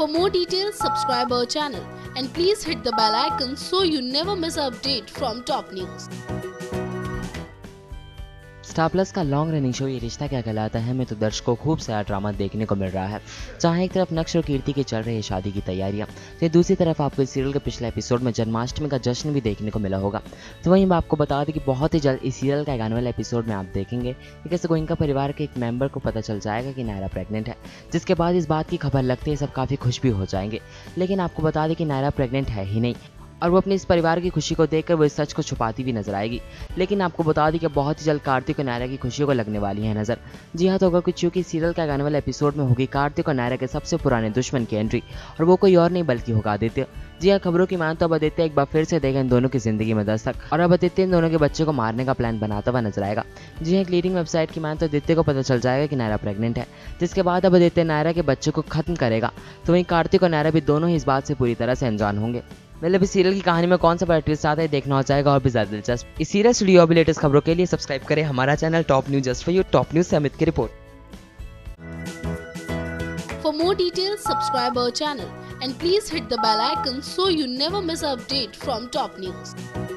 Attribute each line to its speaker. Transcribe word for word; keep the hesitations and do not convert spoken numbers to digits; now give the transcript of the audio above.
Speaker 1: For more details, subscribe our channel and please hit the bell icon so you never miss an update from top news.
Speaker 2: Star Plus का long running show Yeh Rishta क्या कहलाता है में तो दर्शकों को खूब सारा ड्रामा देखने को मिल रहा है। जहाँ एक तरफ नक्श और कीर्ति की चल रही है शादी की तैयारियां, तो दूसरी तरफ आपको इस सीरियल के पिछले एपिसोड में जन्माष्टमी का जश्न भी देखने को मिला होगा। तो वहीं मैं आपको बता दें कि बहुत ही जल्द इस सीरियल का एक आने वाले एपिसोड में आप देखेंगे कि कैसे गोइंका परिवार के एक मेंबर को पता चल जाएगा कि नायरा प्रेग्नेंट है, जिसके बाद इस बात की खबर लगते ही सब काफ़ी खुश भी हो जाएंगे। लेकिन आपको बता दें कि नायरा प्रेग्नेंट है ही नहीं और वो अपने इस परिवार की खुशी को देखकर वो इस सच को छुपाती भी नजर आएगी। लेकिन आपको बता दी कि बहुत ही जल्द कार्तिक और नायरा की खुशियों को लगने वाली है नजर। जी हाँ, तो अगर कुछ चूंकि सीरियल का आने वाले एपिसोड में होगी कार्तिक और नायरा के सबसे पुराने दुश्मन की एंट्री, और वो कोई और नहीं बल्कि होगा आदित्य। जी हाँ, खबरों की मान तो अब आदित्य एक बार फिर से देगा इन दोनों की जिंदगी में दस्तक, और अब आदित्य इन दोनों के बच्चे को मारने का प्लान बनाता हुआ नजर आएगा। जी हाँ, एक लीडिंग वेबसाइट की मान तो आदित्य को पता चल जाएगा कि नायरा प्रेग्नेंट है, जिसके बाद अब आदित्य नायरा के बच्चे को खत्म करेगा। तो वहीं कार्तिक और नायरा भी दोनों ही इस बात से पूरी तरह से अनजान होंगे। मतलब इस सीरियल की कहानी में कौन सा बड़ा ट्विस्ट आता है देखना हो जाएगा और भी ज़्यादा दिलचस्प। इस सीरियल स्टूडियो और भी लेटेस्ट खबरों के लिए सब्सक्राइब करें हमारा channel top news just for you. Top news से अमित की report.
Speaker 1: For more details, subscribe our channel and please hit the bell icon so you never miss an update from top news.